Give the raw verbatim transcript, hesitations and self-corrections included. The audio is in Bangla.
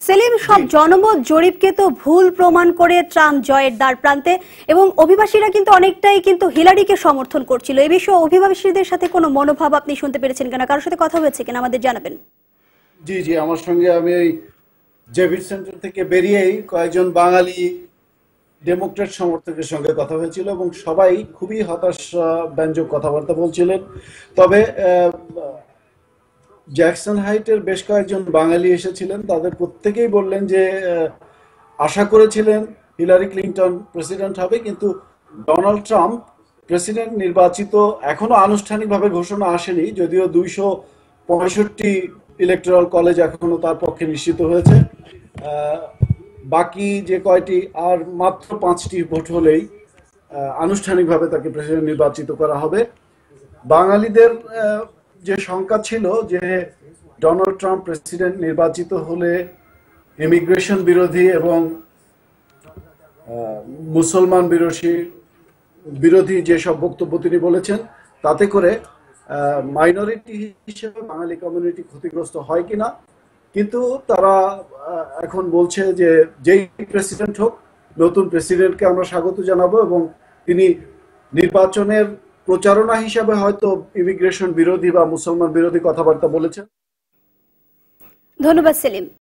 সেলিম, সব জনমত জরিপকে তো ভুল প্রমাণ করে ট্রাম্প জয়ের দ্বার প্রান্তে এবং অভিবাসীরা কিন্তু অনেকটাই কিন্তু হিলারিকে সমর্থন করছিল। এই বিষয়ে অভিবাসীদের সাথে কোনো মনোভাব আপনি শুনতে পেরেছেন কিনা, কারোর সাথে কথা হয়েছে কিনা আমাদের জানাবেন। জি জি আমার সঙ্গে আমি এই জেভিট সেন্টার থেকে বেরিয়েই কয়েকজন বাঙালি ডেমোক্রেট সমর্থকের সঙ্গে কথা হয়েছিল এবং সবাই খুবই হতাশ ব্যঞ্জক কথাবার্তা বলছিলেন। তবে জ্যাকসন হাইটের বেশ কয়েকজন বাঙালি এসেছিলেন, তাদের প্রত্যেকেই বললেন যে আশা করেছিলেন হিলারি ক্লিন্টন প্রেসিডেন্ট হবে, কিন্তু ডোনাল্ড ট্রাম্প প্রেসিডেন্ট নির্বাচিত এখনো আনুষ্ঠানিকভাবে ঘোষণা আসেনি, যদিও দুইশো পঁয়ষট্টি ইলেকট্রাল কলেজ এখনো তার পক্ষে নিশ্চিত হয়েছে। বাকি যে কয়টি আর মাত্র পাঁচটি ভোট হলেই আনুষ্ঠানিকভাবে তাকে প্রেসিডেন্ট নির্বাচিত করা হবে। বাঙালিদের যে শঙ্কা ছিল যে ডোনাল্ড ট্রাম্প প্রেসিডেন্ট নির্বাচিত হলে ইমিগ্রেশন বিরোধী এবং মুসলমান বিরোধী বিরোধী যেসব বক্তব্য তিনি বলেছেন, তাতে করে মাইনরিটি হিসেবে বাঙালি কমিউনিটি ক্ষতিগ্রস্ত হয় কিনা। কিন্তু তারা এখন বলছে যে যেই প্রেসিডেন্ট হোক, নতুন প্রেসিডেন্টকে আমরা স্বাগত জানাবো এবং তিনি নির্বাচনের প্রচারণা হিসাবে হয়তো ইমিগ্রেশন বিরোধী বা মুসলমান বিরোধী কথাবার্তা বলেছেন। ধন্যবাদ সেলিম।